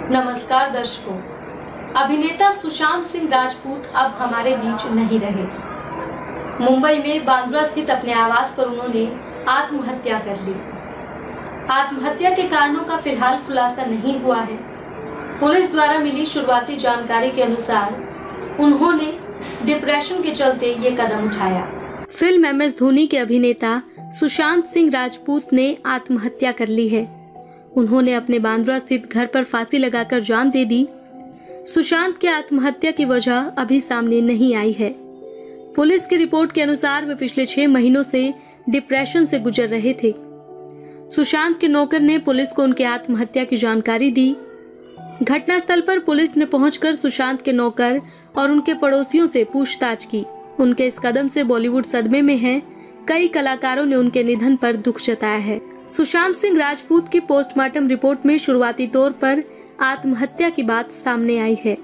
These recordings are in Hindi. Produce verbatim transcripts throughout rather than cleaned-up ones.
नमस्कार दर्शकों, अभिनेता सुशांत सिंह राजपूत अब हमारे बीच नहीं रहे। मुंबई में बांद्रा स्थित अपने आवास पर उन्होंने आत्महत्या कर ली। आत्महत्या के कारणों का फिलहाल खुलासा नहीं हुआ है। पुलिस द्वारा मिली शुरुआती जानकारी के अनुसार उन्होंने डिप्रेशन के चलते ये कदम उठाया। फिल्म एम एस धोनी के अभिनेता सुशांत सिंह राजपूत ने आत्महत्या कर ली है। उन्होंने अपने बांद्रा स्थित घर पर फांसी लगाकर जान दे दी। सुशांत की आत्महत्या की वजह अभी सामने नहीं आई है। पुलिस की रिपोर्ट के अनुसार वे पिछले छह महीनों से डिप्रेशन से गुजर रहे थे। सुशांत के नौकर ने पुलिस को उनके आत्महत्या की जानकारी दी। घटनास्थल पर पुलिस ने पहुंचकर सुशांत के नौकर और उनके पड़ोसियों से पूछताछ की। उनके इस कदम से बॉलीवुड सदमे में है। कई कलाकारों ने उनके निधन पर दुख जताया है। सुशांत सिंह राजपूत की पोस्टमार्टम रिपोर्ट में शुरुआती तौर पर आत्महत्या की बात सामने आई है।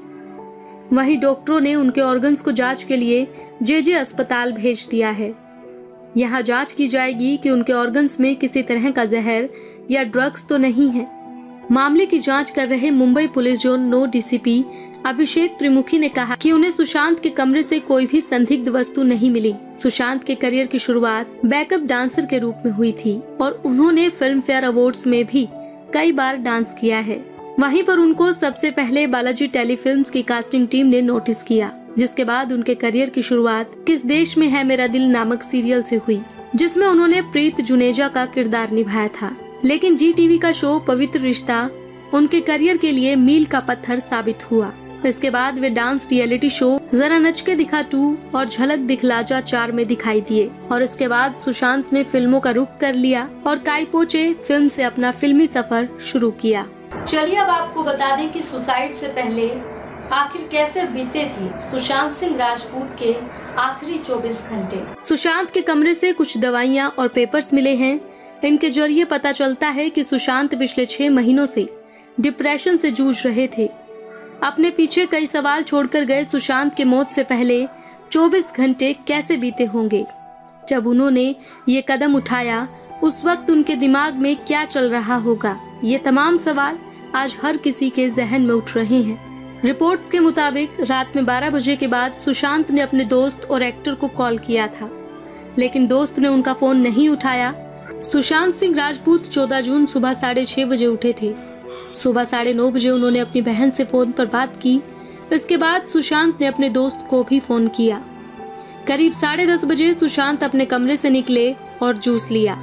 वहीं डॉक्टरों ने उनके ऑर्गन्स को जांच के लिए जे जे अस्पताल भेज दिया है। यहां जांच की जाएगी कि उनके ऑर्गन्स में किसी तरह का जहर या ड्रग्स तो नहीं है। मामले की जांच कर रहे मुंबई पुलिस जोन नौ D C P Abhishek Trimukhe ने कहा कि उन्हें सुशांत के कमरे से कोई भी संदिग्ध वस्तु नहीं मिली। सुशांत के करियर की शुरुआत बैकअप डांसर के रूप में हुई थी और उन्होंने फिल्म फेयर अवार्ड्स में भी कई बार डांस किया है। वहीं पर उनको सबसे पहले बालाजी टेलीफिल्म्स की कास्टिंग टीम ने नोटिस किया, जिसके बाद उनके करियर की शुरुआत किस देश में है मेरा दिल नामक सीरियल से हुई, जिसमें उन्होंने प्रीत जुनेजा का किरदार निभाया था। लेकिन जी टीवी का शो पवित्र रिश्ता उनके करियर के लिए मील का पत्थर साबित हुआ। इसके बाद वे डांस रियलिटी शो जरा नच के दिखा टू और झलक दिखला जा चार में दिखाई दिए और इसके बाद सुशांत ने फिल्मों का रुख कर लिया और काई पोचे फिल्म से अपना फिल्मी सफर शुरू किया। चलिए अब आपको बता दें कि सुसाइड से पहले आखिर कैसे बीते थे सुशांत सिंह राजपूत के आखिरी चौबीस घंटे। सुशांत के कमरे से कुछ दवाइयां और पेपर्स मिले हैं। इनके जरिए पता चलता है कि सुशांत पिछले छह महीनों से डिप्रेशन से जूझ रहे थे। अपने पीछे कई सवाल छोड़कर गए सुशांत के मौत से पहले चौबीस घंटे कैसे बीते होंगे। जब उन्होंने ये कदम उठाया उस वक्त उनके दिमाग में क्या चल रहा होगा, ये तमाम सवाल आज हर किसी के जहन में उठ रहे हैं। रिपोर्ट्स के मुताबिक रात में बारह बजे के बाद सुशांत ने अपने दोस्त और एक्टर को कॉल किया था, लेकिन दोस्त ने उनका फोन नहीं उठाया। सुशांत सिंह राजपूत चौदह जून सुबह साढ़े छह बजे उठे थे। सुबह साढ़े नौ बजे उन्होंने अपनी बहन से फोन पर बात की। इसके बाद सुशांत ने अपने दोस्त को भी फोन किया। करीब साढ़े दस बजे सुशांत अपने कमरे से निकले और जूस लिया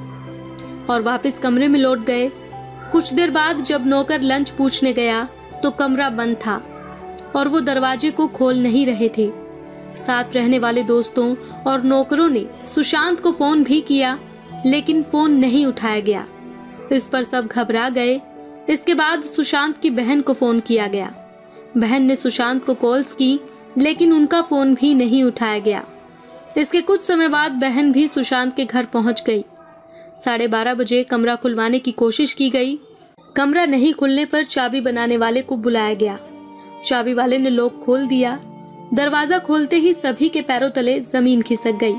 और वापस कमरे में लौट गए। कुछ देर बाद जब नौकर लंच पूछने गया तो कमरा बंद था और वो दरवाजे को खोल नहीं रहे थे। साथ रहने वाले दोस्तों और नौकरों ने सुशांत को फोन भी किया, लेकिन फोन नहीं उठाया गया। इस पर सब घबरा गए। इसके बाद सुशांत की बहन को फोन किया गया। बहन ने सुशांत को कॉल्स की, लेकिन उनका फोन भी नहीं उठाया गया। इसके कुछ समय बाद बहन भी सुशांत के घर पहुंच गई। साढ़े बारह बजे कमरा खुलवाने की कोशिश की गई। कमरा नहीं खुलने पर चाबी बनाने वाले को बुलाया गया। चाबी वाले ने लॉक खोल दिया। दरवाजा खोलते ही सभी के पैरों तले जमीन खिसक गई।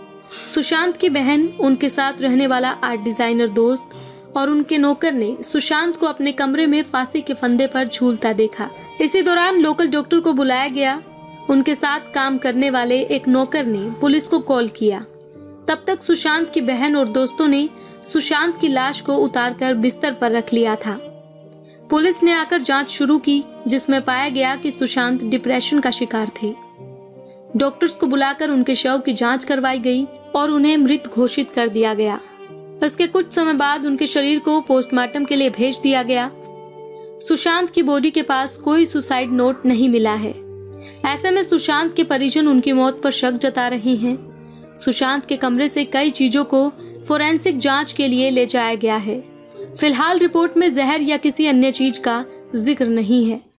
सुशांत की बहन, उनके साथ रहने वाला आर्ट डिजाइनर दोस्त और उनके नौकर ने सुशांत को अपने कमरे में फांसी के फंदे पर झूलता देखा। इसी दौरान लोकल डॉक्टर को बुलाया गया। उनके साथ काम करने वाले एक नौकर ने पुलिस को कॉल किया। तब तक सुशांत की बहन और दोस्तों ने सुशांत की लाश को उतारकर बिस्तर पर रख लिया था। पुलिस ने आकर जांच शुरू की, जिसमें पाया गया कि सुशांत डिप्रेशन का शिकार थे। डॉक्टर्स को बुलाकर उनके शव की जांच करवाई गई और उन्हें मृत घोषित कर दिया गया। इसके कुछ समय बाद उनके शरीर को पोस्टमार्टम के लिए भेज दिया गया। सुशांत की बॉडी के पास कोई सुसाइड नोट नहीं मिला है। ऐसे में सुशांत के परिजन उनकी मौत पर शक जता रहे हैं। सुशांत के कमरे से कई चीजों को फोरेंसिक जांच के लिए ले जाया गया है। फिलहाल रिपोर्ट में जहर या किसी अन्य चीज का जिक्र नहीं है।